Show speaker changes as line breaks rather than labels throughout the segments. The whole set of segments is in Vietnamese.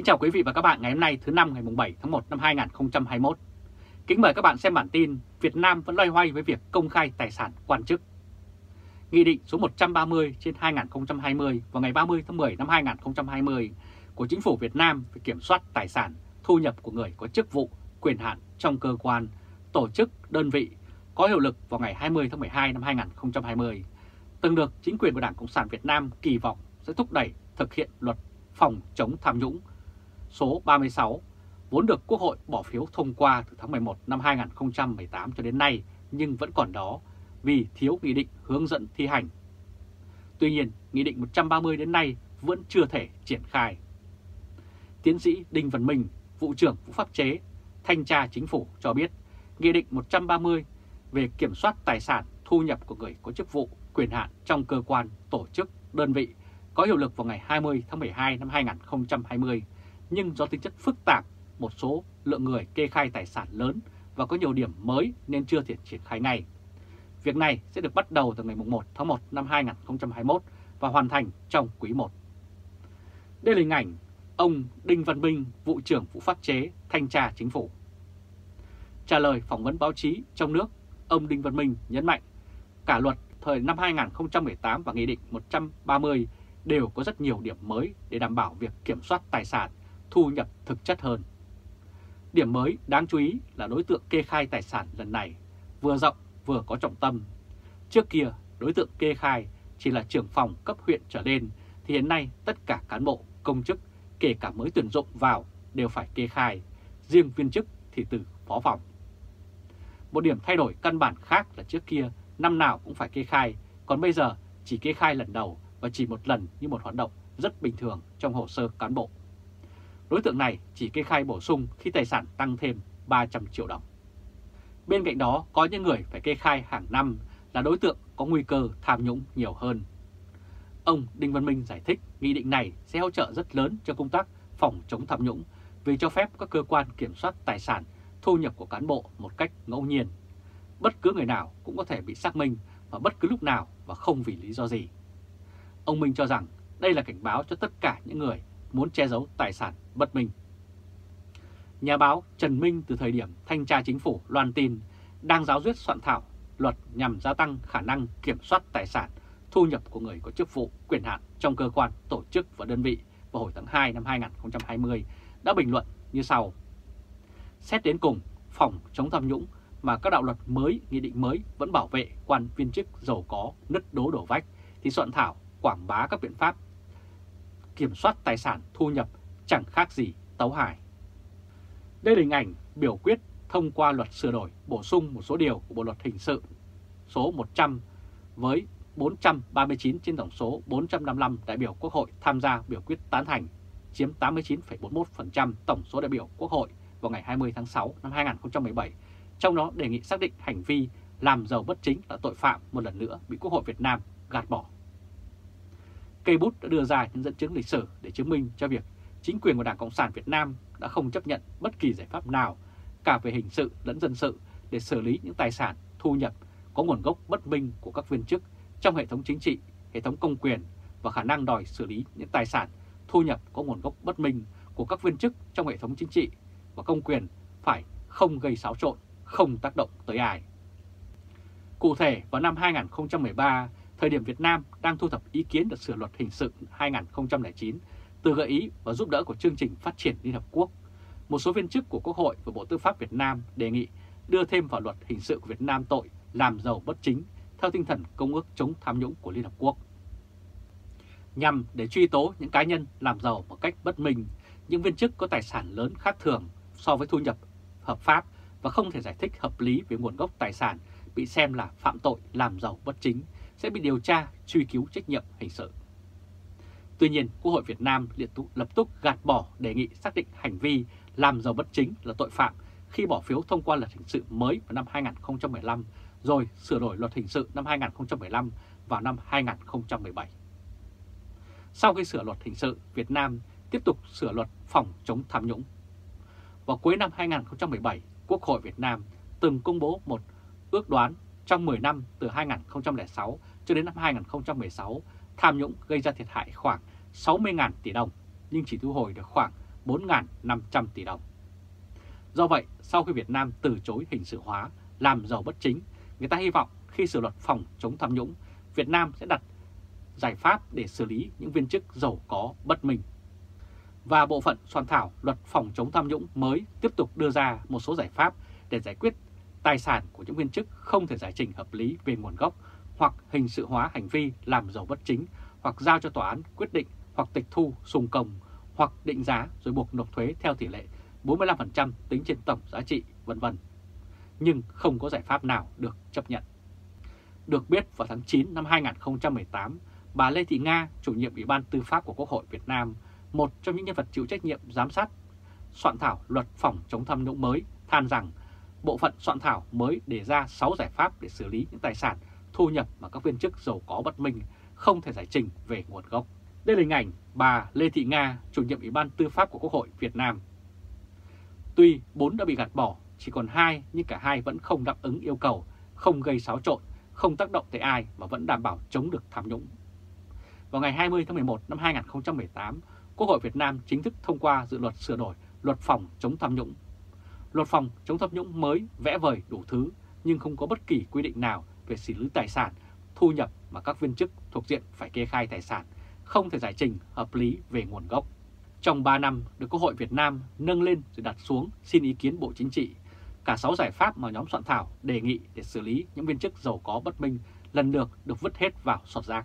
Kính chào quý vị và các bạn ngày hôm nay thứ năm ngày 7 tháng 1 năm 2021. Kính mời các bạn xem bản tin Việt Nam vẫn loay hoay với việc công khai tài sản quan chức. Nghị định số 130/2020 vào ngày 30 tháng 10 năm 2020 của Chính phủ Việt Nam về kiểm soát tài sản, thu nhập của người có chức vụ, quyền hạn trong cơ quan, tổ chức, đơn vị có hiệu lực vào ngày 20 tháng 12 năm 2020, từng được chính quyền của Đảng Cộng sản Việt Nam kỳ vọng sẽ thúc đẩy thực hiện luật phòng chống tham nhũng số 36, vốn được Quốc hội bỏ phiếu thông qua từ tháng 11 năm 2018 cho đến nay nhưng vẫn còn đó vì thiếu nghị định hướng dẫn thi hành. Tuy nhiên, Nghị định 130 đến nay vẫn chưa thể triển khai. Tiến sĩ Đinh Văn Minh, Vụ trưởng Vụ Pháp chế, Thanh tra Chính phủ cho biết, Nghị định 130 về kiểm soát tài sản thu nhập của người có chức vụ, quyền hạn trong cơ quan, tổ chức, đơn vị có hiệu lực vào ngày 20 tháng 12 năm 2020, nhưng do tính chất phức tạp, một số lượng người kê khai tài sản lớn và có nhiều điểm mới nên chưa thể triển khai ngay. Việc này sẽ được bắt đầu từ ngày 1 tháng 1 năm 2021 và hoàn thành trong quý 1. Đây là hình ảnh ông Đinh Văn Minh, Vụ trưởng Vụ Pháp chế, Thanh tra Chính phủ. Trả lời phỏng vấn báo chí trong nước, ông Đinh Văn Minh nhấn mạnh cả luật thời năm 2018 và Nghị định 130 đều có rất nhiều điểm mới để đảm bảo việc kiểm soát tài sản, thu nhập thực chất hơn. Điểm mới đáng chú ý là đối tượng kê khai tài sản lần này vừa rộng vừa có trọng tâm. Trước kia, đối tượng kê khai chỉ là trưởng phòng cấp huyện trở lên, thì hiện nay tất cả cán bộ, công chức, kể cả mới tuyển dụng vào đều phải kê khai, riêng viên chức thì từ phó phòng. Một điểm thay đổi căn bản khác là trước kia năm nào cũng phải kê khai, còn bây giờ chỉ kê khai lần đầu và chỉ một lần như một hoạt động rất bình thường trong hồ sơ cán bộ. Đối tượng này chỉ kê khai bổ sung khi tài sản tăng thêm 300 triệu đồng. Bên cạnh đó có những người phải kê khai hàng năm là đối tượng có nguy cơ tham nhũng nhiều hơn. Ông Đinh Văn Minh giải thích nghị định này sẽ hỗ trợ rất lớn cho công tác phòng chống tham nhũng vì cho phép các cơ quan kiểm soát tài sản, thu nhập của cán bộ một cách ngẫu nhiên. Bất cứ người nào cũng có thể bị xác minh vào bất cứ lúc nào và không vì lý do gì. Ông Minh cho rằng đây là cảnh báo cho tất cả những người muốn che giấu tài sản bất minh. Nhà báo Trần Minh từ thời điểm Thanh tra Chính phủ loan tin đang giáo duyệt soạn thảo luật nhằm gia tăng khả năng kiểm soát tài sản, thu nhập của người có chức vụ, quyền hạn trong cơ quan, tổ chức và đơn vị vào hồi tháng 2 năm 2020 đã bình luận như sau. Xét đến cùng, phòng chống tham nhũng mà các đạo luật mới, nghị định mới vẫn bảo vệ quan viên chức giàu có, nứt đố đổ vách thì soạn thảo, quảng bá các biện pháp kiểm soát tài sản thu nhập chẳng khác gì tấu hài. Đây là hình ảnh biểu quyết thông qua luật sửa đổi bổ sung một số điều của Bộ luật hình sự số 100 với 439 trên tổng số 455 đại biểu Quốc hội tham gia biểu quyết tán thành, chiếm 89,41% tổng số đại biểu Quốc hội vào ngày 20 tháng 6 năm 2017, trong đó đề nghị xác định hành vi làm giàu bất chính là tội phạm một lần nữa bị Quốc hội Việt Nam gạt bỏ. Cây bút đã đưa ra những dẫn chứng lịch sử để chứng minh cho việc chính quyền của Đảng Cộng sản Việt Nam đã không chấp nhận bất kỳ giải pháp nào, cả về hình sự lẫn dân sự, để xử lý những tài sản, thu nhập có nguồn gốc bất minh của các viên chức trong hệ thống chính trị, hệ thống công quyền và khả năng đòi xử lý những tài sản, thu nhập có nguồn gốc bất minh của các viên chức trong hệ thống chính trị và công quyền phải không gây xáo trộn, không tác động tới ai. Cụ thể, vào năm 2013, thời điểm Việt Nam đang thu thập ý kiến được sửa luật hình sự 2009, từ gợi ý và giúp đỡ của chương trình phát triển Liên Hợp Quốc, một số viên chức của Quốc hội và Bộ Tư pháp Việt Nam đề nghị đưa thêm vào luật hình sự của Việt Nam tội làm giàu bất chính theo tinh thần Công ước chống tham nhũng của Liên Hợp Quốc. Nhằm để truy tố những cá nhân làm giàu một cách bất minh, những viên chức có tài sản lớn khác thường so với thu nhập hợp pháp và không thể giải thích hợp lý về nguồn gốc tài sản bị xem là phạm tội làm giàu bất chính sẽ bị điều tra, truy cứu trách nhiệm hình sự. Tuy nhiên, Quốc hội Việt Nam lập tức gạt bỏ đề nghị xác định hành vi làm giàu bất chính là tội phạm khi bỏ phiếu thông qua luật hình sự mới vào năm 2015, rồi sửa đổi luật hình sự năm 2015 vào năm 2017. Sau khi sửa luật hình sự, Việt Nam tiếp tục sửa luật phòng chống tham nhũng. Vào cuối năm 2017, Quốc hội Việt Nam từng công bố một ước đoán trong 10 năm từ 2006 cho đến năm 2016, tham nhũng gây ra thiệt hại khoảng 60.000 tỷ đồng, nhưng chỉ thu hồi được khoảng 4.500 tỷ đồng. Do vậy, sau khi Việt Nam từ chối hình sự hóa làm giàu bất chính, người ta hy vọng khi sửa luật phòng chống tham nhũng, Việt Nam sẽ đặt giải pháp để xử lý những viên chức giàu có bất minh. Và bộ phận soạn thảo luật phòng chống tham nhũng mới tiếp tục đưa ra một số giải pháp để giải quyết tài sản của những viên chức không thể giải trình hợp lý về nguồn gốc, hoặc hình sự hóa hành vi làm giàu bất chính, hoặc giao cho tòa án quyết định, hoặc tịch thu sung công, hoặc định giá rồi buộc nộp thuế theo tỷ lệ 45% tính trên tổng giá trị, vân vân. Nhưng không có giải pháp nào được chấp nhận. Được biết, vào tháng 9 năm 2018, bà Lê Thị Nga, chủ nhiệm Ủy ban Tư pháp của Quốc hội Việt Nam, một trong những nhân vật chịu trách nhiệm giám sát soạn thảo luật phòng chống tham nhũng mới, than rằng bộ phận soạn thảo mới đề ra 6 giải pháp để xử lý những tài sản thu nhập mà các viên chức giàu có bất minh không thể giải trình về nguồn gốc. Đây là hình ảnh bà Lê Thị Nga, chủ nhiệm Ủy ban Tư pháp của Quốc hội Việt Nam. Tuy 4 đã bị gạt bỏ, chỉ còn 2 nhưng cả hai vẫn không đáp ứng yêu cầu, không gây xáo trộn, không tác động tới ai mà vẫn đảm bảo chống được tham nhũng. Vào ngày 20 tháng 11 năm 2018, Quốc hội Việt Nam chính thức thông qua dự luật sửa đổi luật phòng chống tham nhũng. Luật phòng chống tham nhũng mới vẽ vời đủ thứ nhưng không có bất kỳ quy định nào về xử lý tài sản, thu nhập mà các viên chức thuộc diện phải kê khai tài sản, không thể giải trình hợp lý về nguồn gốc. Trong 3 năm được Quốc hội Việt Nam nâng lên rồi đặt xuống xin ý kiến Bộ Chính trị, cả 6 giải pháp mà nhóm soạn thảo đề nghị để xử lý những viên chức giàu có bất minh lần lượt được vứt hết vào sọt rác.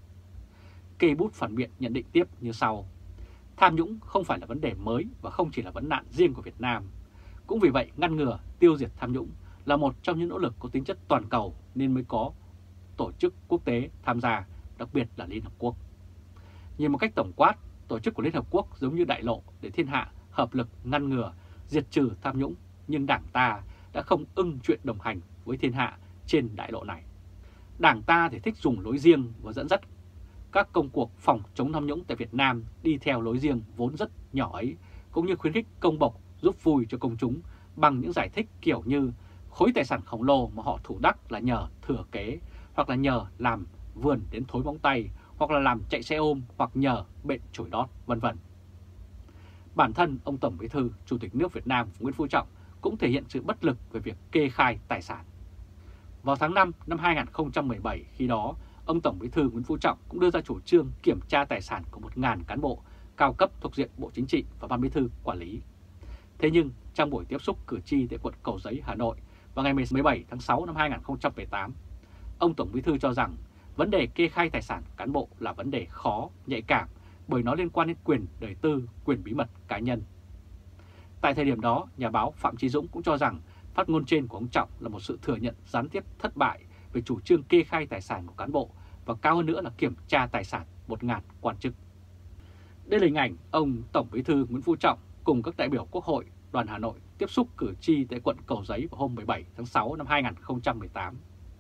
Cây bút phản biện nhận định tiếp như sau: tham nhũng không phải là vấn đề mới và không chỉ là vấn nạn riêng của Việt Nam. Cũng vì vậy, ngăn ngừa, tiêu diệt tham nhũng là một trong những nỗ lực có tính chất toàn cầu nên mới có tổ chức quốc tế tham gia, đặc biệt là Liên Hợp Quốc. Nhìn một cách tổng quát, tổ chức của Liên Hợp Quốc giống như đại lộ để thiên hạ hợp lực ngăn ngừa, diệt trừ tham nhũng, nhưng Đảng ta đã không ưng chuyện đồng hành với thiên hạ trên đại lộ này. Đảng ta thì thích dùng lối riêng và dẫn dắt các công cuộc phòng chống tham nhũng tại Việt Nam đi theo lối riêng vốn rất nhỏ ấy, cũng như khuyến khích công bộc giúp vui cho công chúng bằng những giải thích kiểu như khối tài sản khổng lồ mà họ thủ đắc là nhờ thừa kế, hoặc là nhờ làm vườn đến thối móng tay, hoặc là làm chạy xe ôm, hoặc nhờ bệnh chổi đót, vân vân. Bản thân ông Tổng Bí thư, Chủ tịch nước Việt Nam Nguyễn Phú Trọng cũng thể hiện sự bất lực về việc kê khai tài sản. Vào tháng 5 năm 2017, khi đó, ông Tổng Bí thư Nguyễn Phú Trọng cũng đưa ra chủ trương kiểm tra tài sản của 1.000 cán bộ cao cấp thuộc diện Bộ Chính trị và Ban Bí thư quản lý. Thế nhưng, trong buổi tiếp xúc cử tri tại quận Cầu Giấy, Hà Nội vào ngày 17 tháng 6 năm 2018, ông Tổng Bí thư cho rằng vấn đề kê khai tài sản cán bộ là vấn đề khó, nhạy cảm bởi nó liên quan đến quyền đời tư, quyền bí mật cá nhân. Tại thời điểm đó, nhà báo Phạm Chí Dũng cũng cho rằng phát ngôn trên của ông Trọng là một sự thừa nhận gián tiếp thất bại về chủ trương kê khai tài sản của cán bộ và cao hơn nữa là kiểm tra tài sản 1.000 quan chức. Đây là hình ảnh ông Tổng Bí thư Nguyễn Phú Trọng cùng các đại biểu Quốc hội đoàn Hà Nội tiếp xúc cử tri tại quận Cầu Giấy vào hôm 17 tháng 6 năm 2018.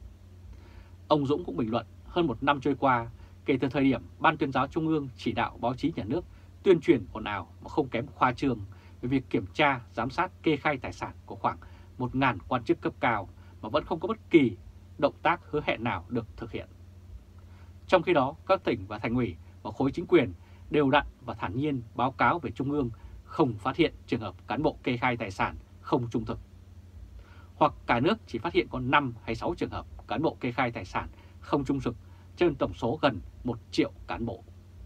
Ông Dũng cũng bình luận hơn một năm trôi qua, kể từ thời điểm Ban Tuyên giáo Trung ương chỉ đạo báo chí nhà nước tuyên truyền ồn ào mà không kém khoa trương về việc kiểm tra, giám sát kê khai tài sản của khoảng 1.000 quan chức cấp cao mà vẫn không có bất kỳ động tác hứa hẹn nào được thực hiện. Trong khi đó, các tỉnh và thành ủy và khối chính quyền đều đặn và thản nhiên báo cáo về Trung ương không phát hiện trường hợp cán bộ kê khai tài sản không trung thực. Hoặc cả nước chỉ phát hiện có 5 hay 6 trường hợp cán bộ kê khai tài sản không trung thực trên tổng số gần 1 triệu cán bộ.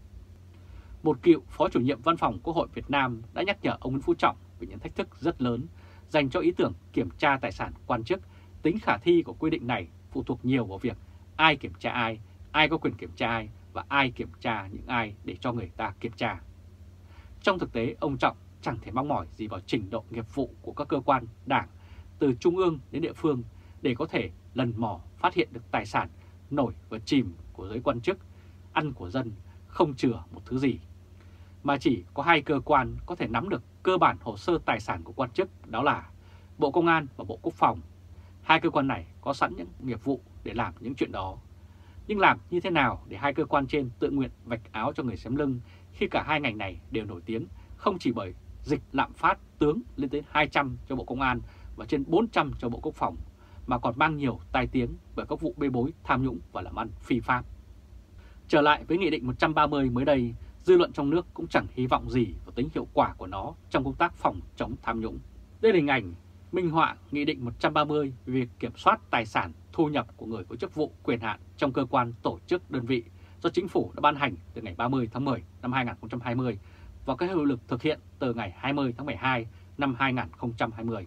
Một cựu Phó Chủ nhiệm Văn phòng Quốc hội Việt Nam đã nhắc nhở ông Nguyễn Phú Trọng về những thách thức rất lớn dành cho ý tưởng kiểm tra tài sản quan chức. Tính khả thi của quy định này phụ thuộc nhiều vào việc ai kiểm tra ai có quyền kiểm tra ai và ai kiểm tra những ai để cho người ta kiểm tra. Trong thực tế, ông Trọng chẳng thể mong mỏi gì vào trình độ nghiệp vụ của các cơ quan đảng từ trung ương đến địa phương để có thể lần mò phát hiện được tài sản nổi và chìm của giới quan chức, ăn của dân, không chừa một thứ gì. Mà chỉ có 2 cơ quan có thể nắm được cơ bản hồ sơ tài sản của quan chức, đó là Bộ Công an và Bộ Quốc phòng. 2 cơ quan này có sẵn những nghiệp vụ để làm những chuyện đó. Nhưng làm như thế nào để 2 cơ quan trên tự nguyện vạch áo cho người xém lưng khi cả 2 ngành này đều nổi tiếng không chỉ bởi dịch lạm phát tướng lên tới 200 cho Bộ Công an và trên 400 cho Bộ Quốc phòng, mà còn mang nhiều tai tiếng bởi các vụ bê bối tham nhũng và làm ăn phi pháp. Trở lại với Nghị định 130 mới đây, dư luận trong nước cũng chẳng hy vọng gì vào tính hiệu quả của nó trong công tác phòng chống tham nhũng. Đây là hình ảnh minh họa Nghị định 130 về việc kiểm soát tài sản thu nhập của người có chức vụ quyền hạn trong cơ quan tổ chức đơn vị do Chính phủ đã ban hành từ ngày 30 tháng 10 năm 2020 và có hiệu lực thực hiện từ ngày 20 tháng 12 năm 2020.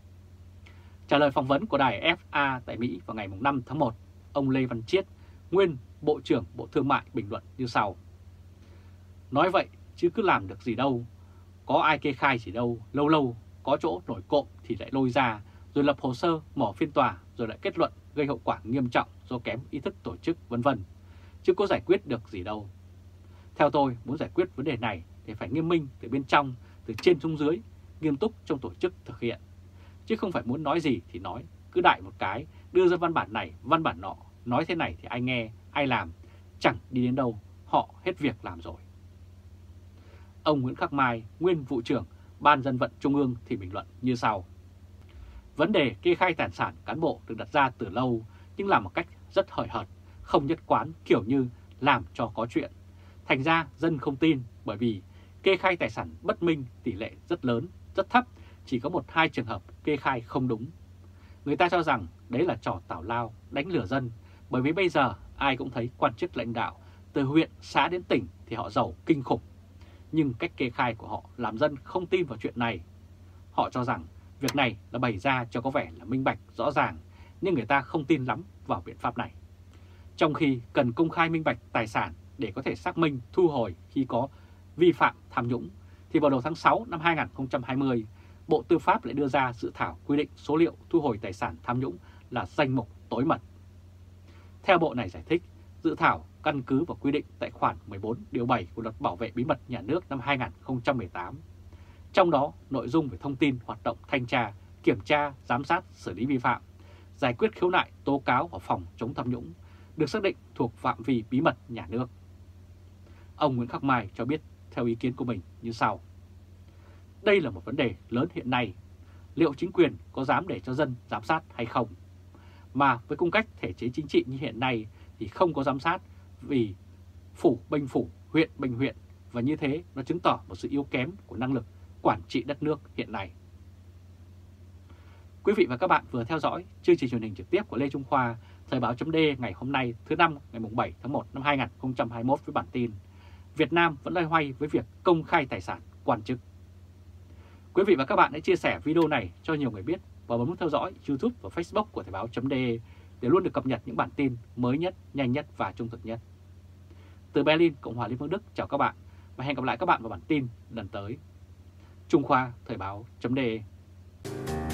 Trả lời phỏng vấn của đài FA tại Mỹ vào ngày 5 tháng 1, ông Lê Văn Chiết, nguyên Bộ trưởng Bộ Thương mại bình luận như sau. Nói vậy chứ cứ làm được gì đâu, có ai kê khai gì đâu, lâu lâu có chỗ nổi cộm thì lại lôi ra, rồi lập hồ sơ, mở phiên tòa, rồi lại kết luận gây hậu quả nghiêm trọng do kém ý thức tổ chức vân vân, chứ có giải quyết được gì đâu. Theo tôi, muốn giải quyết vấn đề này thì phải nghiêm minh từ bên trong, từ trên xuống dưới, nghiêm túc trong tổ chức thực hiện. Chứ không phải muốn nói gì thì nói, cứ đại một cái, đưa ra văn bản này, văn bản nọ, nói thế này thì ai nghe, ai làm, chẳng đi đến đâu, họ hết việc làm rồi. Ông Nguyễn Khắc Mai, nguyên vụ trưởng Ban Dân vận Trung ương thì bình luận như sau. Vấn đề kê khai tài sản cán bộ được đặt ra từ lâu nhưng làm một cách rất hời hợt, không nhất quán, kiểu như làm cho có chuyện. Thành ra dân không tin bởi vì kê khai tài sản bất minh tỷ lệ rất lớn, rất thấp, chỉ có 1-2 trường hợp kê khai không đúng. Người ta cho rằng đấy là trò tào lao, đánh lừa dân, bởi vì bây giờ ai cũng thấy quan chức lãnh đạo từ huyện, xã đến tỉnh thì họ giàu kinh khủng. Nhưng cách kê khai của họ làm dân không tin vào chuyện này. Họ cho rằng việc này là bày ra cho có vẻ là minh bạch, rõ ràng, nhưng người ta không tin lắm vào biện pháp này. Trong khi cần công khai minh bạch tài sản để có thể xác minh, thu hồi khi có vi phạm tham nhũng, thì vào đầu tháng 6 năm 2020, Bộ Tư pháp lại đưa ra dự thảo quy định số liệu thu hồi tài sản tham nhũng là danh mục tối mật. Theo Bộ này giải thích, dự thảo căn cứ vào quy định tại khoản 14 điều 7 của Luật Bảo vệ Bí mật Nhà nước năm 2018. Trong đó, nội dung về thông tin hoạt động thanh tra, kiểm tra, giám sát, xử lý vi phạm, giải quyết khiếu nại, tố cáo và phòng chống tham nhũng được xác định thuộc phạm vi bí mật nhà nước. Ông Nguyễn Khắc Mai cho biết theo ý kiến của mình như sau. Đây là một vấn đề lớn hiện nay. Liệu chính quyền có dám để cho dân giám sát hay không? Mà với cung cách thể chế chính trị như hiện nay thì không có giám sát vì phủ bênh phủ, huyện bênh huyện, và như thế nó chứng tỏ một sự yếu kém của năng lực quản trị đất nước hiện nay. Quý vị và các bạn vừa theo dõi chương trình truyền hình trực tiếp của Lê Trung Khoa, Thời báo chấm D ngày hôm nay thứ Năm ngày 7 tháng 1 năm 2021 với bản tin Việt Nam vẫn loay hoay với việc công khai tài sản quan chức. Quý vị và các bạn hãy chia sẻ video này cho nhiều người biết và bấm nút theo dõi YouTube và Facebook của Thời báo chấm D để luôn được cập nhật những bản tin mới nhất, nhanh nhất và trung thực nhất. Từ Berlin, Cộng hòa Liên bang Đức chào các bạn và hẹn gặp lại các bạn vào bản tin lần tới. Trung Khoa, Thời báo chấm D.